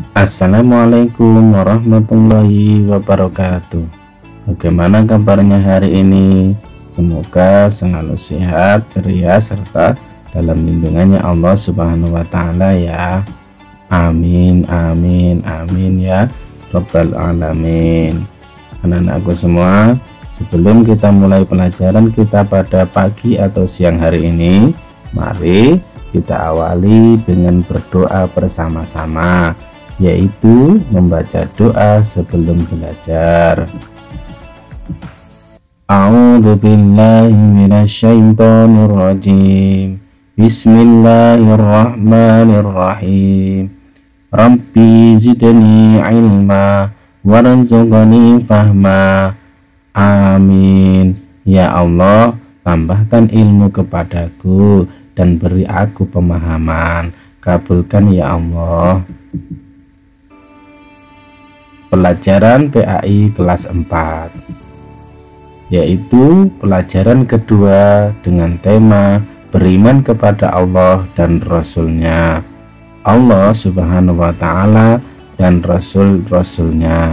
Assalamualaikum warahmatullahi wabarakatuh. Bagaimana kabarnya hari ini? Semoga selalu sehat, ceria, serta dalam lindungannya Allah Subhanahu wa Ta'ala ya. Amin, amin, amin ya Rabbal alamin. Anak-anakku semua, sebelum kita mulai pelajaran kita pada pagi atau siang hari ini, mari kita awali dengan berdoa bersama-sama, yaitu membaca doa sebelum belajar. A'udzu billahi minasyaitonir rajim. Bismillahirrahmanirrahim. Rabbi zidni ilma warzuqni fahma. Amin. Ya Allah, tambahkan ilmu kepadaku dan beri aku pemahaman. Kabulkan ya Allah. Pelajaran PAI kelas 4, yaitu pelajaran kedua dengan tema beriman kepada Allah dan Rasul-Nya, Allah Subhanahu wa Ta'ala dan Rasul-Rasulnya.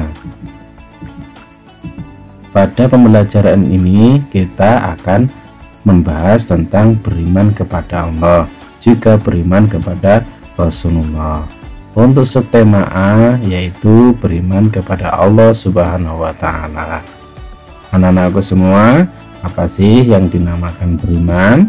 Pada pembelajaran ini kita akan membahas tentang beriman kepada Allah, juga beriman kepada Rasulullah. Untuk subtema A yaitu beriman kepada Allah Subhanahu wa Ta'ala. Anak-anakku semua, apa sih yang dinamakan beriman?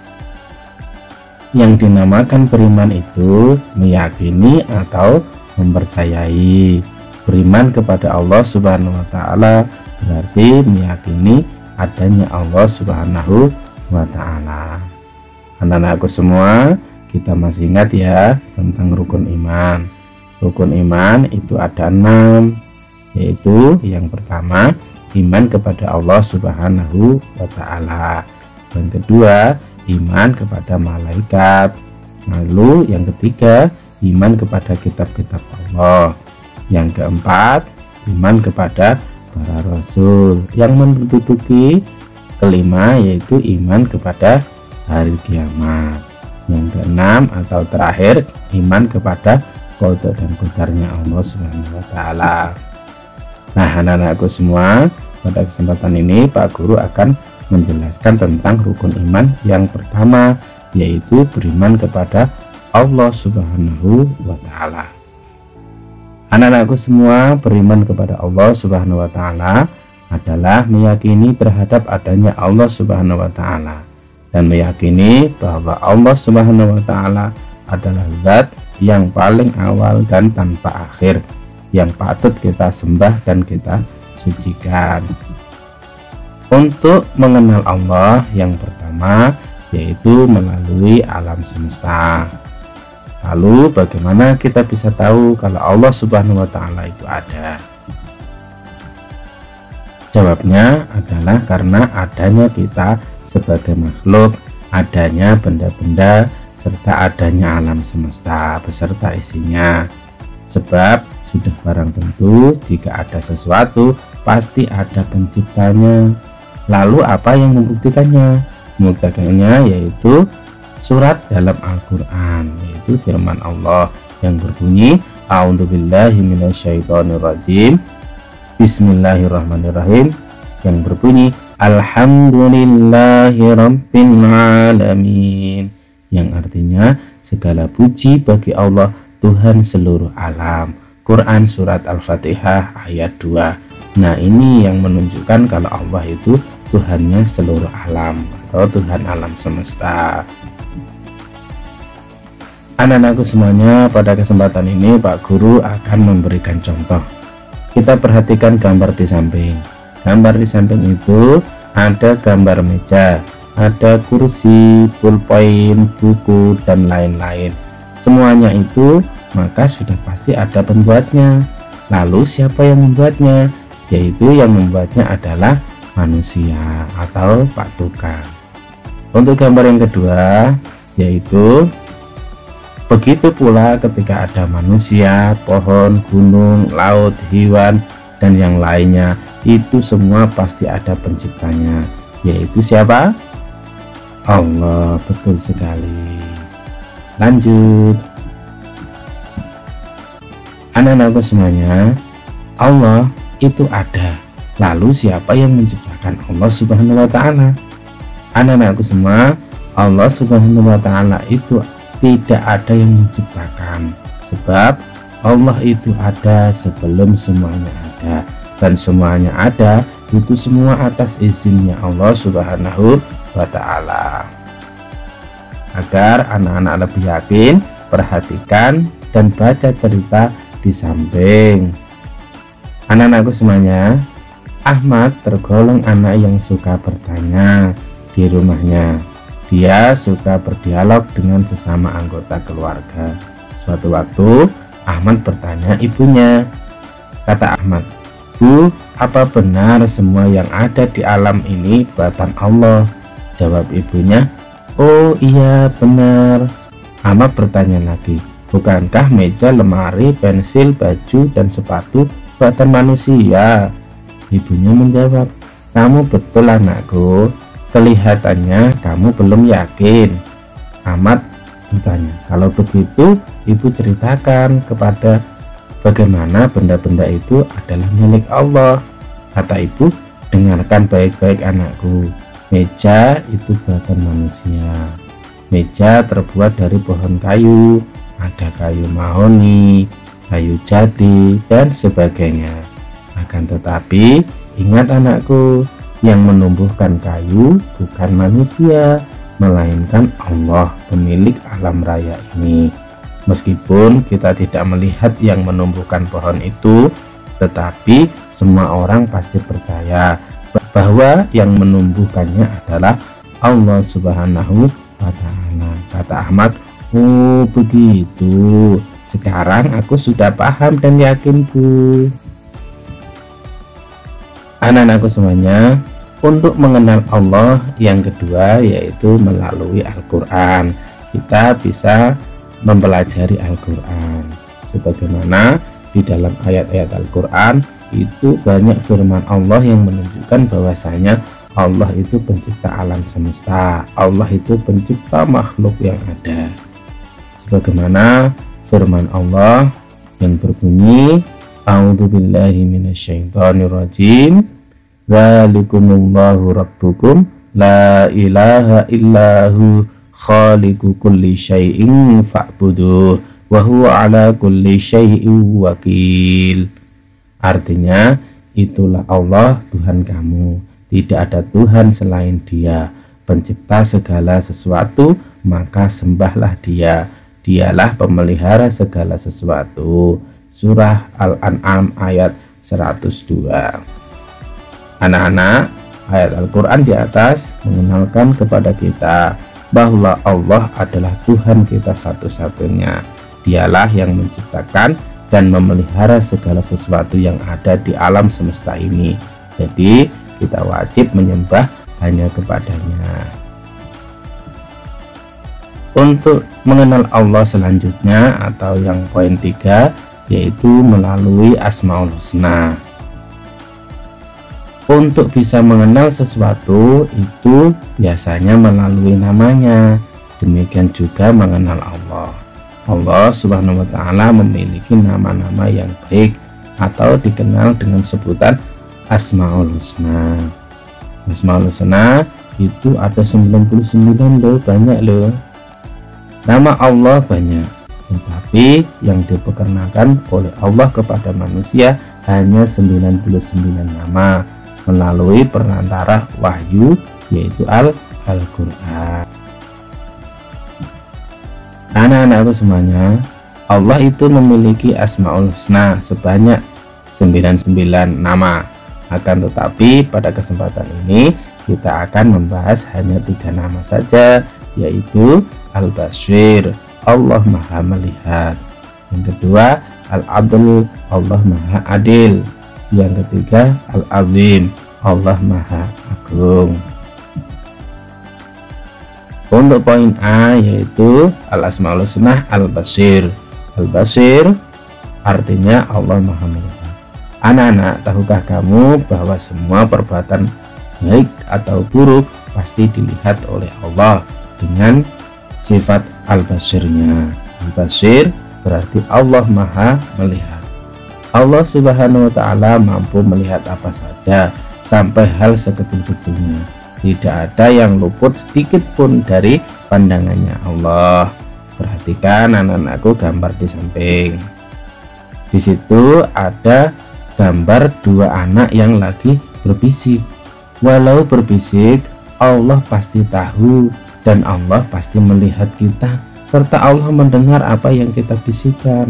Yang dinamakan beriman itu meyakini atau mempercayai. Beriman kepada Allah Subhanahu wa Ta'ala berarti meyakini adanya Allah Subhanahu wa Ta'ala. Anak-anakku semua, kita masih ingat ya tentang rukun iman. Rukun iman itu ada 6, yaitu yang pertama iman kepada Allah Subhanahu wa Ta'ala. Yang kedua iman kepada malaikat. Lalu yang ketiga iman kepada kitab-kitab Allah. Yang keempat iman kepada para rasul. Yang menduduki kelima yaitu iman kepada hari kiamat. Yang keenam atau terakhir iman kepada qada dan qadarnya Allah Subhanahu wa Ta'ala. Nah, anak-anakku semua, pada kesempatan ini Pak Guru akan menjelaskan tentang rukun iman yang pertama, yaitu beriman kepada Allah Subhanahu wa Ta'ala. Anak-anakku semua, beriman kepada Allah Subhanahu wa Ta'ala adalah meyakini terhadap adanya Allah Subhanahu wa Ta'ala dan meyakini bahwa Allah Subhanahu wa Ta'ala adalah zat yang paling awal dan tanpa akhir, yang patut kita sembah dan kita sucikan. Untuk mengenal Allah yang pertama yaitu melalui alam semesta. Lalu bagaimana kita bisa tahu kalau Allah Subhanahu wa Ta'ala itu ada? Jawabnya adalah karena adanya kita sebagai makhluk, adanya benda-benda, serta adanya alam semesta beserta isinya. Sebab sudah barang tentu jika ada sesuatu pasti ada penciptanya. Lalu apa yang membuktikannya? Membuktikannya yaitu surat dalam Al-Quran, yaitu firman Allah yang berbunyi A'udzubillahi minasyaitonirrajim, Bismillahirrahmanirrahim, yang berbunyi Alhamdulillahirabbil alamin, yang artinya segala puji bagi Allah Tuhan seluruh alam. Quran surat Al-Fatihah ayat 2. Nah, ini yang menunjukkan kalau Allah itu Tuhannya seluruh alam atau Tuhan alam semesta. Anak-anakku semuanya, pada kesempatan ini Pak Guru akan memberikan contoh. Kita perhatikan gambar di samping. Gambar di samping itu ada gambar meja, ada kursi, pulpen, buku, dan lain-lain. Semuanya itu maka sudah pasti ada pembuatnya. Lalu siapa yang membuatnya? Yaitu yang membuatnya adalah manusia atau Pak Tukang. Untuk gambar yang kedua yaitu begitu pula ketika ada manusia, pohon, gunung, laut, hewan, dan yang lainnya, itu semua pasti ada penciptanya, yaitu siapa? Allah. Betul sekali. Lanjut. Anak-anakku semuanya, Allah itu ada. Lalu siapa yang menciptakan Allah Subhanahu wa Ta'ala? Anak-anakku semua, Allah Subhanahu wa Ta'ala itu tidak ada yang menciptakan, sebab Allah itu ada sebelum semuanya ada, dan semuanya ada itu semua atas izinnya Allah Subhanahu wa Ta'ala. Agar anak-anak lebih yakin, perhatikan dan baca cerita di samping. Anak-anakku semuanya, Ahmad tergolong anak yang suka bertanya di rumahnya. Dia suka berdialog dengan sesama anggota keluarga. Suatu waktu Ahmad bertanya ibunya. Kata Ahmad, "Bu, apa benar semua yang ada di alam ini buatan Allah?" Jawab ibunya, "Oh iya benar." Ahmad bertanya lagi, "Bukankah meja, lemari, pensil, baju, dan sepatu buatan manusia?" Ibunya menjawab, "Kamu betul anakku, kelihatannya kamu belum yakin." Ahmad bertanya, "Kalau begitu ibu ceritakan kepada bagaimana benda-benda itu adalah milik Allah." Kata ibu, "Dengarkan baik-baik anakku, meja itu buatan manusia. Meja terbuat dari pohon kayu, ada kayu mahoni, kayu jati, dan sebagainya. Akan tetapi ingat anakku, yang menumbuhkan kayu bukan manusia, melainkan Allah, pemilik alam raya ini. Meskipun kita tidak melihat yang menumbuhkan pohon itu, tetapi semua orang pasti percaya bahwa yang menumbuhkannya adalah Allah Subhanahu wa Ta'ala." Kata Ahmad, "Oh begitu, sekarang aku sudah paham dan yakin, Bu." Anak-anakku semuanya, untuk mengenal Allah yang kedua yaitu melalui Al-Quran. Kita bisa mempelajari Al-Quran, sebagaimana di dalam ayat-ayat Al-Quran itu banyak firman Allah yang menunjukkan bahwasanya Allah itu pencipta alam semesta, Allah itu pencipta makhluk yang ada. Sebagaimana firman Allah yang berbunyi, "A'udzubillahi minasyaitonirrajim, dzalikumullahu rabbukum la ilaha illahu khaliqu kulli syai'in fa'buduh wa huwa ala kulli syai'in wakil." Artinya, itulah Allah Tuhan kamu, tidak ada Tuhan selain Dia, pencipta segala sesuatu, maka sembahlah Dia. Dialah pemelihara segala sesuatu. Surah Al-An'am ayat 102. Anak-anak, ayat Al-Quran di atas mengenalkan kepada kita bahwa Allah adalah Tuhan kita satu-satunya. Dialah yang menciptakan dan memelihara segala sesuatu yang ada di alam semesta ini. Jadi kita wajib menyembah hanya kepadanya. Untuk mengenal Allah selanjutnya atau yang poin 3 yaitu melalui Asmaul Husna. Untuk bisa mengenal sesuatu itu biasanya melalui namanya. Demikian juga mengenal Allah. Allah Subhanahu wa Ta'ala memiliki nama-nama yang baik atau dikenal dengan sebutan Asmaul Husna. Asmaul Husna itu ada 99 loh, banyak loh. Nama Allah banyak, tetapi yang diperkenakan oleh Allah kepada manusia hanya 99 nama melalui perantara wahyu, yaitu Al-Quran. Anak-anakku semuanya, Allah itu memiliki Asmaul Husna sebanyak 99 nama. Akan tetapi pada kesempatan ini kita akan membahas hanya 3 nama saja, yaitu Al-Basir, Allah Maha Melihat. Yang kedua, Al-Adl, Allah Maha Adil. Yang ketiga, Al-Azim, Allah Maha Agung. Untuk poin A yaitu Al-Asmaul Husna Al-Basir. Al-Basir artinya Allah Maha Melihat. Anak-anak, tahukah kamu bahwa semua perbuatan baik atau buruk pasti dilihat oleh Allah dengan sifat Al-Basirnya. Al-Basir berarti Allah Maha Melihat. Allah Subhanahu wa Ta'ala mampu melihat apa saja, sampai hal sekecil-kecilnya. Tidak ada yang luput sedikit pun dari pandangannya Allah. Perhatikan anak-anakku gambar di samping. Di situ ada gambar dua anak yang lagi berbisik. Walau berbisik, Allah pasti tahu dan Allah pasti melihat kita, serta Allah mendengar apa yang kita bisikkan.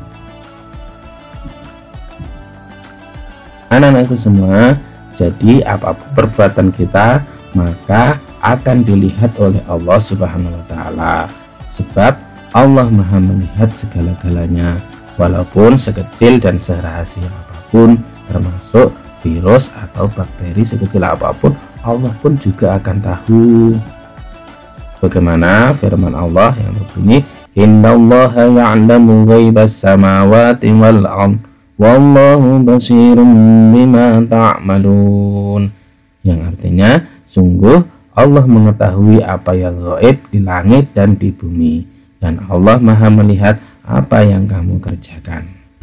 Anak-anakku semua, jadi apapun perbuatan kita maka akan dilihat oleh Allah Subhanahu wa Ta'ala, sebab Allah Maha melihat segala-galanya, walaupun sekecil dan serahasia apapun, termasuk virus atau bakteri sekecil apapun, Allah pun juga akan tahu. Bagaimana firman Allah yang berbunyi, innallaha ya'lamu ghaibas samawati wal ardh wallahu basirum bima ta'malun, yang artinya sungguh Allah mengetahui apa yang gaib di langit dan di bumi, dan Allah Maha melihat apa yang kamu kerjakan.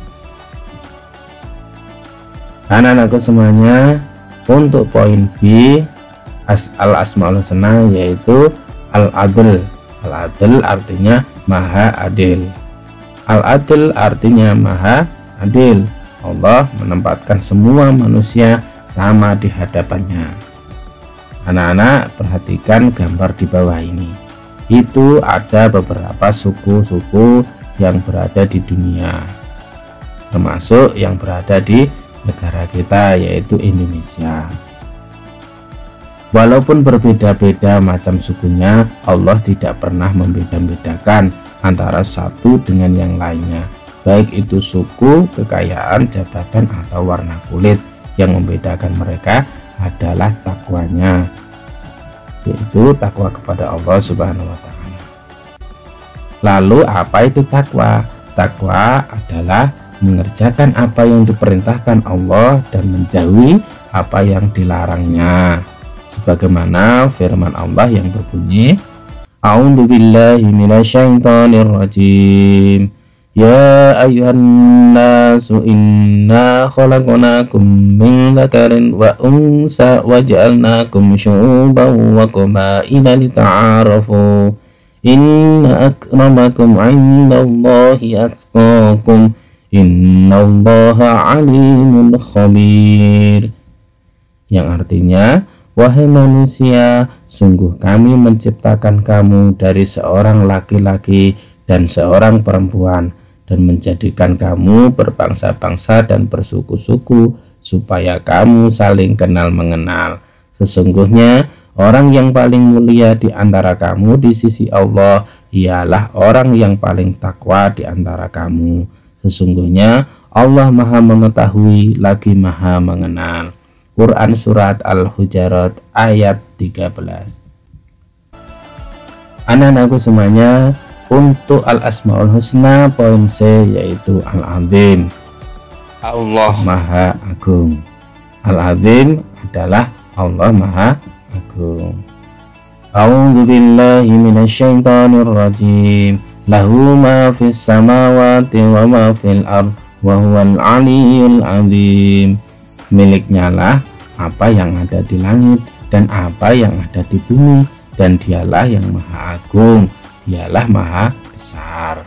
Anak-anakku semuanya, untuk poin B al-asmaul husna yaitu al-adl. Al-adl artinya maha adil. Al-adl artinya maha adil. Allah menempatkan semua manusia sama di hadapannya. Anak-anak perhatikan gambar di bawah ini. Itu ada beberapa suku-suku yang berada di dunia, termasuk yang berada di negara kita yaitu Indonesia. Walaupun berbeda-beda macam sukunya, Allah tidak pernah membeda-bedakan antara satu dengan yang lainnya, baik itu suku, kekayaan, jabatan, atau warna kulit. Yang membedakan mereka adalah takwanya, yaitu takwa kepada Allah Subhanahu wa Ta'ala. Lalu apa itu takwa? Takwa adalah mengerjakan apa yang diperintahkan Allah dan menjauhi apa yang dilarangnya, sebagaimana firman Allah yang berbunyi, a'udzubillahi minasyaitonirrajim, ya ayyuhan nasu inna khalaqnakum min dzakarin wa unsa wa ja'alnakum syu'uban wa qabaila lita'arafu inna akramakum 'indallahi atqakum innallaha 'alimun khabir, yang artinya, wahai manusia, sungguh kami menciptakan kamu dari seorang laki-laki dan seorang perempuan, dan menjadikan kamu berbangsa-bangsa dan bersuku-suku, supaya kamu saling kenal mengenal. Sesungguhnya orang yang paling mulia di antara kamu di sisi Allah ialah orang yang paling takwa di antara kamu. Sesungguhnya Allah Maha mengetahui lagi Maha mengenal. Quran Surat Al-Hujarat ayat 13. Anak-anakku semuanya, untuk al-asmaul husna poin C yaitu al-azim, Allah Maha Agung. Al-azim adalah Allah Maha Agung. A'udzubillahi minasyaitonirrajim, lahu ma fis samawati wa ma fil ardh wa huwal aliyyul azim. Miliknya lah apa yang ada di langit dan apa yang ada di bumi, dan dialah yang maha agung, dialah maha besar.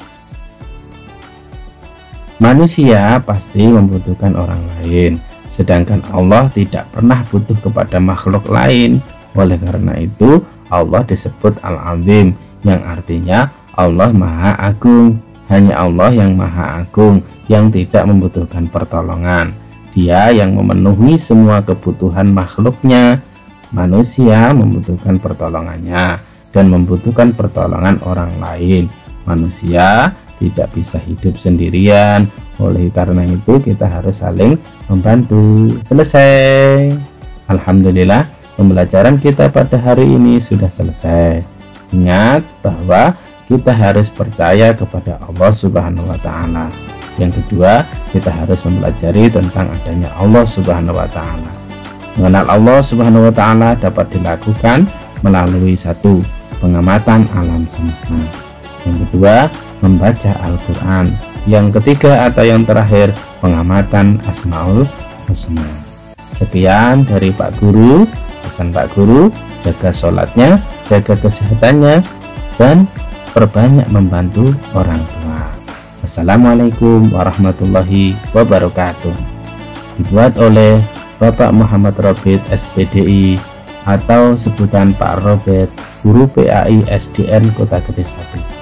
Manusia pasti membutuhkan orang lain, sedangkan Allah tidak pernah butuh kepada makhluk lain. Oleh karena itu Allah disebut Al-Azim, yang artinya Allah Maha Agung. Hanya Allah yang Maha Agung yang tidak membutuhkan pertolongan. Dia yang memenuhi semua kebutuhan makhluknya. Manusia membutuhkan pertolongannya dan membutuhkan pertolongan orang lain. Manusia tidak bisa hidup sendirian. Oleh karena itu kita harus saling membantu. Selesai. Alhamdulillah, pembelajaran kita pada hari ini sudah selesai. Ingat bahwa kita harus percaya kepada Allah Subhanahu wa Ta'ala. Yang kedua, kita harus mempelajari tentang adanya Allah Subhanahu wa Ta'ala. Mengenal Allah Subhanahu wa Ta'ala dapat dilakukan melalui satu, pengamatan alam semesta. Yang kedua, membaca Al-Quran. Yang ketiga atau yang terakhir, pengamatan Asmaul Husna. Sekian dari Pak Guru. Pesan Pak Guru, jaga sholatnya, jaga kesehatannya, dan perbanyak membantu orang tua. Assalamualaikum warahmatullahi wabarakatuh. Dibuat oleh Bapak Muhammad Robert SPDI atau sebutan Pak Robert, Guru PAI SDN Kota Gede 1.